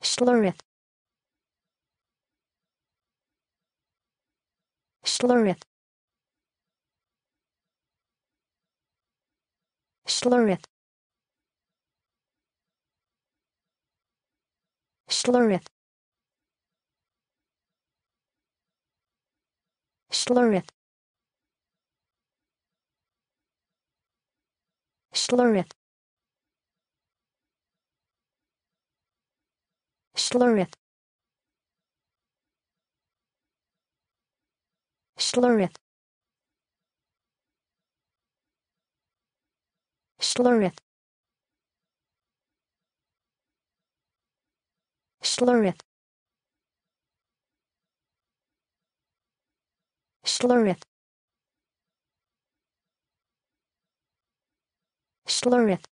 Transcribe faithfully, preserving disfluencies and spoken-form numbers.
Schlereth. Schlereth. Schlereth. Schlereth. Schlereth. Schlereth. Schlereth. Schlereth. Schlereth. Schlereth. Schlereth. Schlereth.